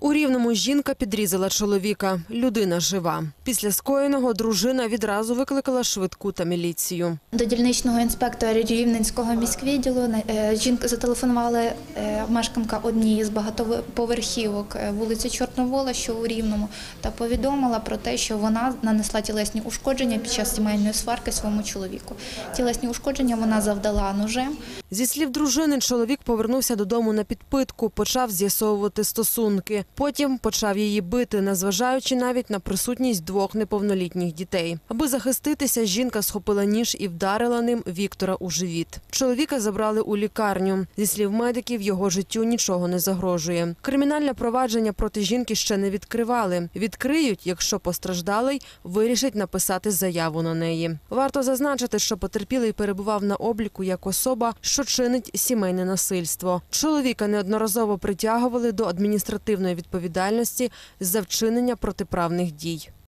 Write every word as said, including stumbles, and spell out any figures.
У Рівному жінка підрізала чоловіка. Людина жива. Після скоєного дружина відразу викликала швидку та міліцію. До дільничного інспектора Рівненського міськвідділу жінка зателефонувала мешканка однієї з багатоповерхівок вулиці Чорновола, що у Рівному, та повідомила про те, що вона нанесла тілесні ушкодження під час сімейної сварки своєму чоловіку. Тілесні ушкодження вона завдала ножем. Зі слів дружини, чоловік повернувся додому на підпитку, почав з'ясовувати стосунки. Потім почав її бити, незважаючи навіть на присутність двох неповнолітніх дітей. Аби захиститися, жінка схопила ніж і вдарила ним Віктора у живіт. Чоловіка забрали у лікарню. Зі слів медиків, його життю нічого не загрожує. Кримінальне провадження проти жінки ще не відкривали. Відкриють, якщо постраждалий вирішить написати заяву на неї. Варто зазначити, що потерпілий перебував на обліку як особа, що чинить сімейне насильство. Чоловіка неодноразово притягували до адміністративної відповідальності за вчинення протиправних дій.